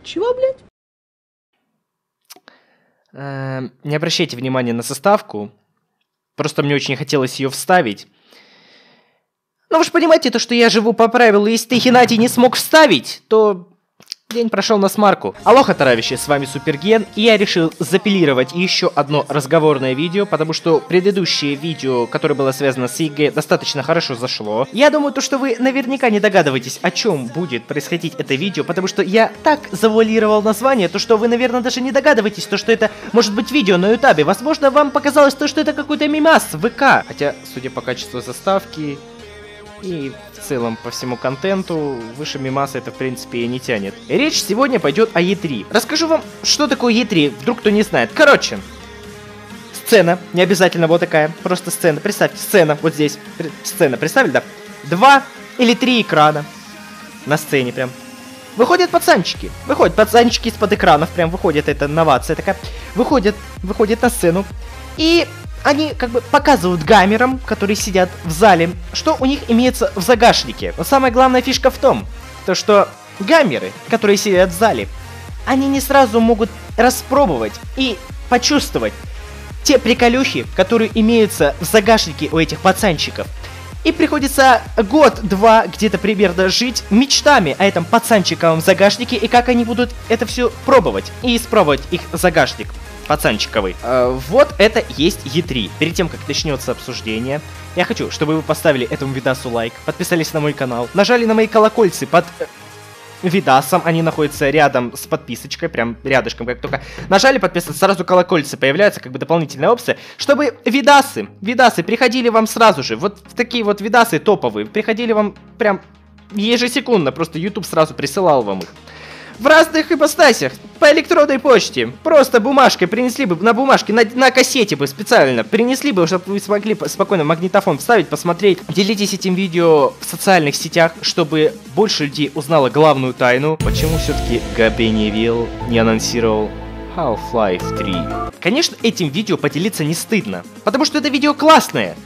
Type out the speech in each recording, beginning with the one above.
Чего, блядь? Не обращайте внимания на составку. Просто мне очень хотелось ее вставить. Но вы же понимаете, то, что я живу по правилу, если ты, Хинати, не смог вставить, то день прошел на смарку. Алоха, товарищи, с вами Суперген, и я решил запилировать еще одно разговорное видео, потому что предыдущее видео, которое было связано с ЕГЭ, достаточно хорошо зашло. Я думаю, то, что вы наверняка не догадываетесь, о чем будет происходить это видео, потому что я так завуалировал название, то, что вы, наверное, даже не догадываетесь, то, что это может быть видео на ютабе. Возможно, вам показалось то, что это какой-то мимас в ВК. Хотя, судя по качеству заставки и в целом по всему контенту, выше мимаса это в принципе и не тянет. Речь сегодня пойдет о E3. Расскажу вам, что такое E3, вдруг кто не знает. Короче, сцена, не обязательно вот такая, просто сцена. Представьте, сцена вот здесь. Сцена, представили, да? 2 или 3 экрана на сцене прям. Выходят пацанчики из-под экранов, прям выходит, это новация такая. Выходят на сцену и... Они как бы показывают гамерам, которые сидят в зале, что у них имеется в загашнике. Но самая главная фишка в том, то что гамеры, которые сидят в зале, они не сразу могут распробовать и почувствовать те приколюхи, которые имеются в загашнике у этих пацанчиков. И приходится год-два где-то примерно жить мечтами о этом пацанчиковом загашнике и как они будут это все пробовать и испробовать их загашник пацанчиковый. Вот это есть E3. Перед тем, как начнется обсуждение, я хочу, чтобы вы поставили этому видосу лайк, подписались на мой канал, нажали на мои колокольцы под видосом, они находятся рядом с подписочкой, прям рядышком, как только нажали подписаться, сразу колокольцы появляются, как бы дополнительная опция, чтобы видосы приходили вам сразу же, вот такие вот видосы топовые, приходили вам прям ежесекундно, просто YouTube сразу присылал вам их. В разных ипостасях, по электронной почте, просто бумажкой принесли бы, на бумажке, на кассете бы специально принесли бы, чтобы вы смогли спокойно магнитофон вставить, посмотреть. Делитесь этим видео в социальных сетях, чтобы больше людей узнало главную тайну, почему все-таки Габи Невилл не анонсировал Half-Life 3. Конечно, этим видео поделиться не стыдно, потому что это видео классное.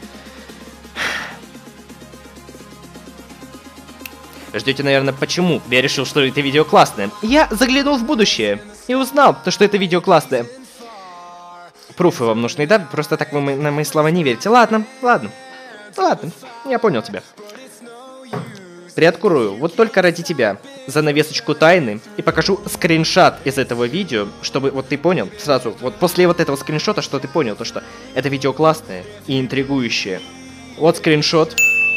Ждете, наверное, почему я решил, что это видео классное. Я заглянул в будущее и узнал, что это видео классное. Пруфы вам нужны, да? Просто так вы на мои слова не верите. Ладно, я понял тебя. Приоткрою, вот только ради тебя, занавесочку тайны и покажу скриншот из этого видео, чтобы вот ты понял сразу, вот после вот этого скриншота, что ты понял, то что это видео классное и интригующее. Вот скриншот.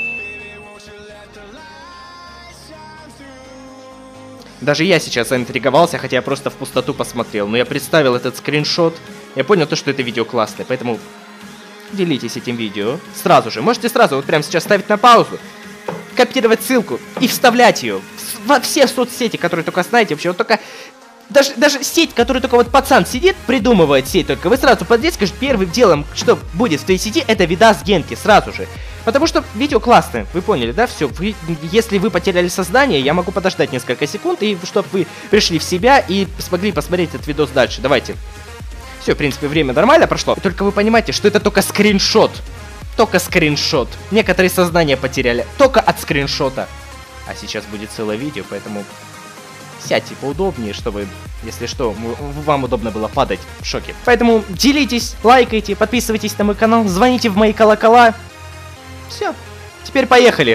Даже я сейчас заинтриговался, хотя я просто в пустоту посмотрел. Но я представил этот скриншот. Я понял то, что это видео классное. Поэтому делитесь этим видео. Сразу же. Можете сразу вот прямо сейчас ставить на паузу. Копировать ссылку и вставлять ее во все соцсети, которые только знаете. Вообще вот только... Даже сеть, которую только вот пацан сидит, придумывает сеть только. Вы сразу подрезать, скажете, первым делом, что будет в той сети, это видос Генки. Сразу же. Потому что видео классное, вы поняли, да, все. Если вы потеряли сознание, я могу подождать несколько секунд, и чтобы вы пришли в себя и смогли посмотреть этот видос дальше. Давайте. Все, в принципе, время нормально прошло. Только вы понимаете, что это только скриншот. Только скриншот. Некоторые сознание потеряли только от скриншота. А сейчас будет целое видео, поэтому сядьте поудобнее, чтобы, если что, вам удобно было падать в шоке. Поэтому делитесь, лайкайте, подписывайтесь на мой канал, звоните в мои колокола. Все, теперь поехали.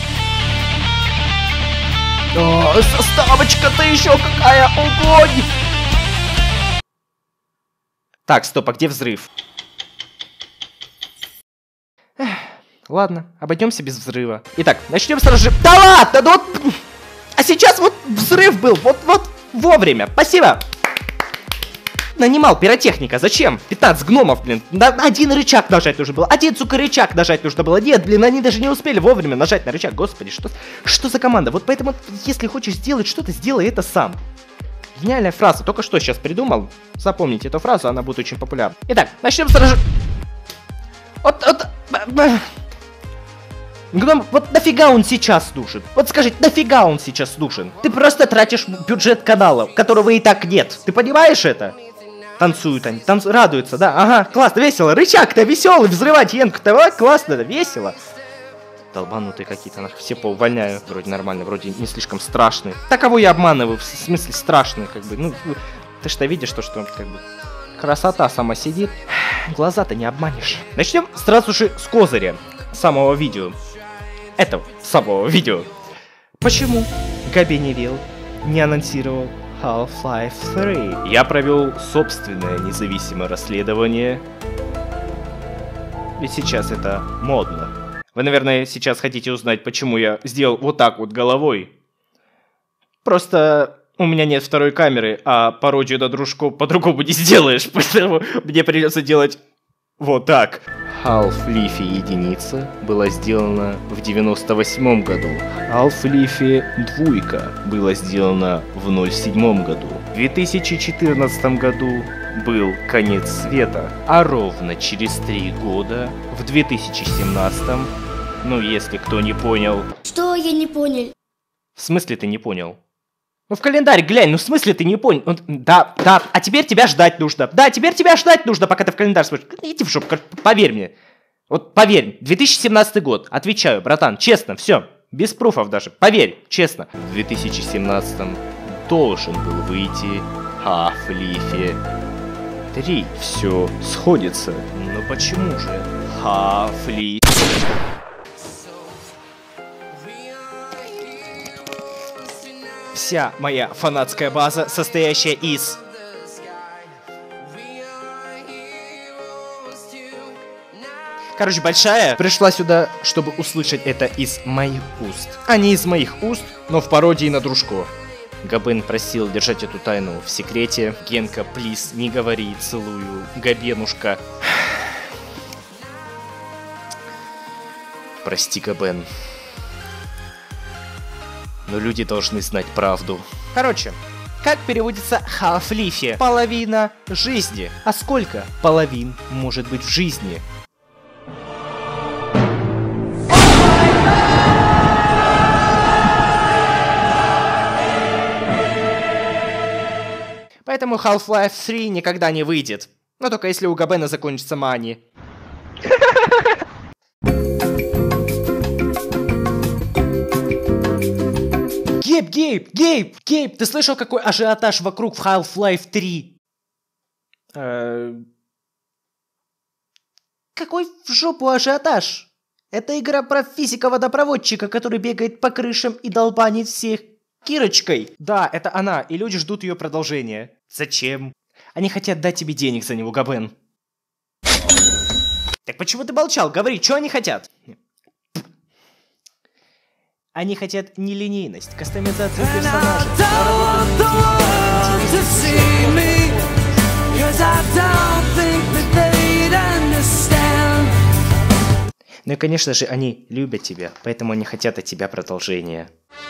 О, составочка-то еще какая, огонь! Так, стоп, а где взрыв? Ладно, обойдемся без взрыва. Итак, начнем сразу же. Да ладно, ну вот... А сейчас вот взрыв был, вот вовремя, спасибо. Нанимал пиротехника, зачем? 15 гномов, блин, один рычаг нажать нужно было, один, сука, рычаг нажать нужно было. Нет, блин, они даже не успели вовремя нажать на рычаг, господи, что за команда? Вот поэтому, если хочешь сделать что-то, сделай это сам. Гениальная фраза, только что сейчас придумал, запомните эту фразу, она будет очень популярна. Итак, начнем сразу. Гном, вот нафига он сейчас нужен? Вот скажите, нафига он сейчас нужен? Ты просто тратишь бюджет канала, которого и так нет. Ты понимаешь это? Танцуют они, радуются, да, ага, классно, весело. Рычаг-то веселый, взрывать енку-то, классно, весело. Долбанутые какие-то, нахуй, все поувольняю. Вроде нормально, вроде не слишком страшные. Так кого я обманываю, в смысле страшные, как бы, ну, ты что видишь, то, что, как бы, красота сама сидит. Глаза-то не обманешь. Начнем сразу же с козыря самого видео. Этого самого видео. Почему Габи Невилл не анонсировал Half-Life 3? Я провел собственное независимое расследование. Ведь сейчас это модно. Вы, наверное, сейчас хотите узнать, почему я сделал вот так вот головой. Просто у меня нет второй камеры, а пародию на дружку по-другому не сделаешь, поэтому мне придется делать вот так. Half-Life единица была сделана в 98 году. Half-Life 2 была сделана в 07 году. В 2014 году был конец света, а ровно через 3 года, в 2017, ну если кто не понял... Что я не понял? В смысле ты не понял? Ну в календарь глянь, ну в смысле ты не понял? Да, а теперь тебя ждать нужно. Да, теперь тебя ждать нужно, пока ты в календарь смотришь. Иди в жопу, поверь мне. Вот поверь, 2017 год, отвечаю, братан, честно, все, без пруфов даже, поверь, честно. В 2017 должен был выйти Half-Life 3. Все сходится. Но почему же Half-Life? Вся моя фанатская база, состоящая из... Короче, большая, пришла сюда, чтобы услышать это из моих уст. А не из моих уст, но в пародии на дружко. Габен просил держать эту тайну в секрете. Генка, плиз, не говори, целую. Габенушка. Прости, Габен. Но люди должны знать правду. Короче, как переводится Half-Life? Половина жизни. А сколько половин может быть в жизни? Поэтому Half-Life 3 никогда не выйдет. Но только если у Габена закончится мани. Гейб, ты слышал, какой ажиотаж вокруг в Half-Life 3? Какой в жопу ажиотаж? Это игра про физика-водопроводчика, который бегает по крышам и долбанит всех Кирочкой. Да, это она, и люди ждут ее продолжения. Зачем? Они хотят дать тебе денег за него, Габен. Так почему ты молчал? Говори, что они хотят? Они хотят нелинейность, кастомизацию персонажа. Ну и, конечно же, они любят тебя, поэтому они хотят от тебя продолжения.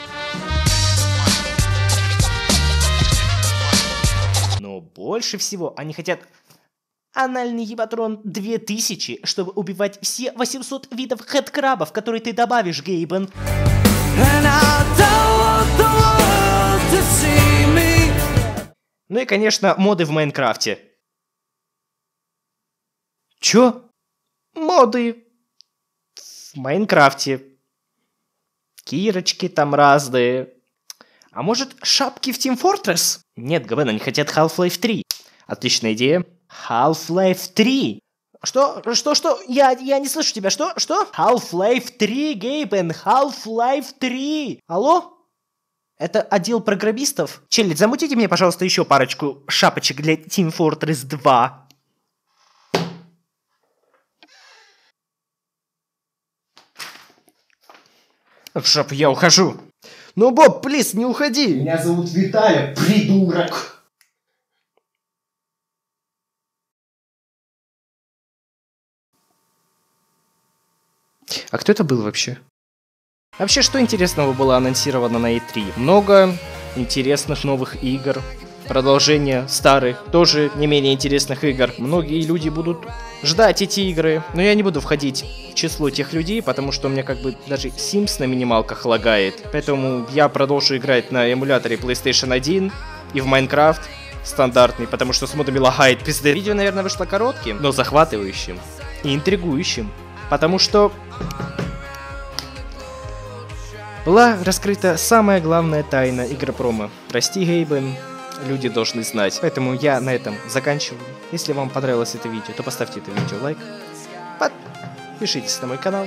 Но больше всего они хотят анальный ебатрон 2000, чтобы убивать все 800 видов хэдкрабов, которые ты добавишь, Гейбен. Ну и, конечно, моды в Майнкрафте. Чё? Моды в Майнкрафте. Кирочки там разные. А может, шапки в Team Fortress? Нет, Габен, они хотят Half-Life 3. Отличная идея. Half-Life 3. Что? Я не слышу тебя. Что? Half-Life 3, Гейбен. Half-Life 3. Алло? Это отдел программистов? Челядь, замутите мне, пожалуйста, еще парочку шапочек для Team Fortress 2. В жопу, я ухожу. Ну, Боб, плиз, не уходи. Меня зовут Виталя, придурок. А кто это был вообще? Вообще, что интересного было анонсировано на E3? Много интересных новых игр. Продолжение старых, тоже не менее интересных игр. Многие люди будут ждать эти игры. Но я не буду входить в число тех людей, потому что у меня как бы даже Sims на минималках лагает. Поэтому я продолжу играть на эмуляторе PlayStation 1 и в Minecraft стандартный, потому что с модами лагает пизды. Видео, наверное, вышло коротким, но захватывающим и интригующим. Потому что была раскрыта самая главная тайна игропрома. Прости, Гейбен, люди должны знать. Поэтому я на этом заканчиваю. Если вам понравилось это видео, то поставьте это видео лайк. Подпишитесь на мой канал.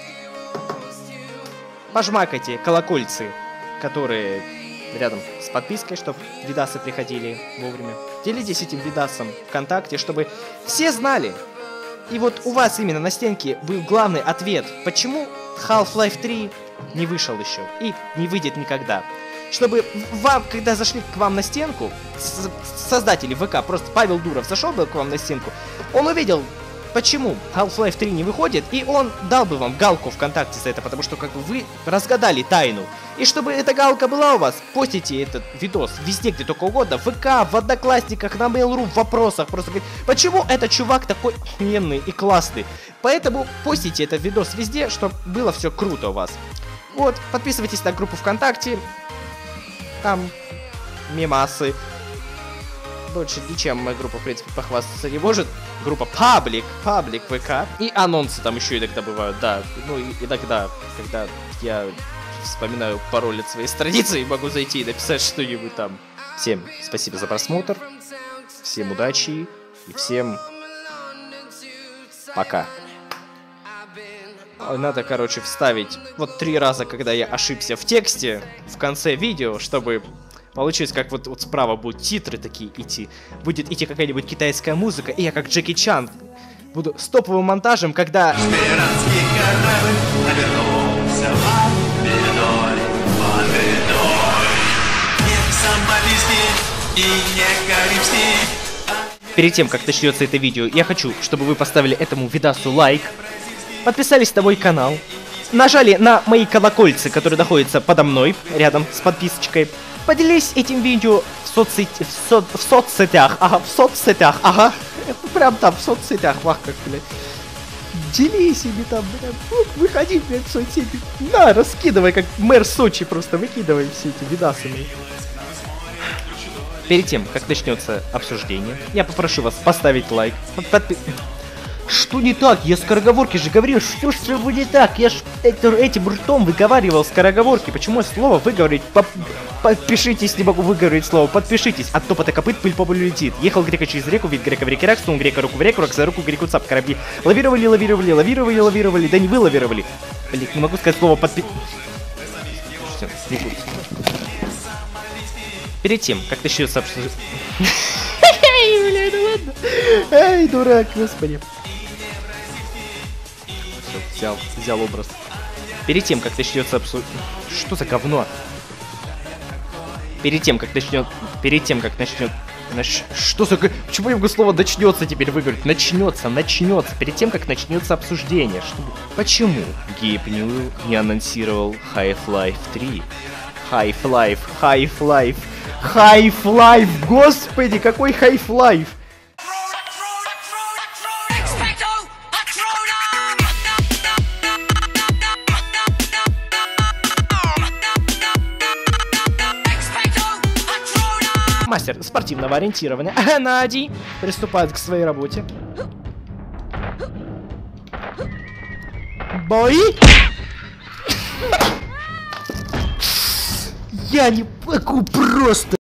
Пожмакайте колокольцы, которые рядом с подпиской, чтобы видасы приходили вовремя. Делитесь этим видасом ВКонтакте, чтобы все знали. И вот у вас именно на стенке был главный ответ, почему Half-Life 3 не вышел еще и не выйдет никогда. Чтобы вам, когда зашли к вам на стенку, создатели ВК, просто Павел Дуров зашел бы к вам на стенку, он увидел, почему Half-Life 3 не выходит, и он дал бы вам галку ВКонтакте за это, потому что как бы вы разгадали тайну. И чтобы эта галка была у вас, постите этот видос везде, где только угодно, в ВК, в Одноклассниках, на Mail.ru, в вопросах, просто говорить, почему этот чувак такой охуенный и классный. Поэтому постите этот видос везде, чтобы было все круто у вас. Вот, подписывайтесь на группу ВКонтакте, там мемасы. Больше ничем моя группа, в принципе, похвастаться не может. Группа Паблик ВК. И анонсы там еще иногда бывают, да. Ну, и иногда, когда я вспоминаю пароль от своей страницы и могу зайти и написать что-нибудь там. Всем спасибо за просмотр. Всем удачи. И всем пока. Надо, короче, вставить вот 3 раза, когда я ошибся в тексте, в конце видео, чтобы получилось, как вот справа будут титры такие идти. Будет идти какая-нибудь китайская музыка, и я как Джеки Чан буду с топовым монтажем, когда... Перед тем, как начнется это видео, я хочу, чтобы вы поставили этому видосу лайк, подписались на мой канал, нажали на мои колокольцы, которые находятся подо мной, рядом с подписочкой, поделись этим видео в соцсетях, ага, прям там в соцсетях, вах как, блядь. Делись ими там, блядь, выходи, блядь, в соцсети, на, раскидывай, как мэр Сочи, просто выкидывай все эти видасы. Перед тем, как начнется обсуждение, я попрошу вас поставить лайк, Что не так? Я скороговорки же говорил, что ж не так? Я ж этим ртом выговаривал скороговорки. Почему я слово выговорить? Подпишитесь, не могу выговорить слово. Подпишитесь. От топота копыт пыль по полю летит. Ехал грека через реку, вид грека в реке рак, сунул грека руку в реку, рак за руку греку цап. Корабли лавировали, да не вы лавировали. Блин, не могу сказать слово Все, не буду. Перед тем, как начнется обсуждение... Эй, ну ладно. Эй, дурак, господи. Взял образ. Перед тем, как начнется обсуждение... Что за говно? Перед тем, как начнет... Что за... Почему я могу слово начнется теперь выговорить? Начнется. Перед тем, как начнется обсуждение. Почему Гейб Ньюэлл не анонсировал Half-Life 3? Half-Life, господи, какой Half-Life? Мастер спортивного ориентирования Нади приступает к своей работе. Бой! Я не могу просто...